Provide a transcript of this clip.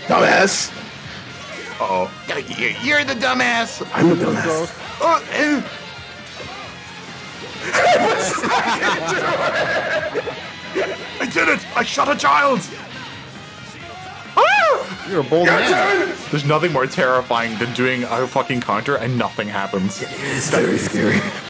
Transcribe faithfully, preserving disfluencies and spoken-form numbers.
Dumbass. Uh-oh. You're the dumbass. I'm the dumbass. Oh, eh. I did it! I shot a child! You're a bold man. There's nothing more terrifying than doing a fucking counter and nothing happens. It's very scary.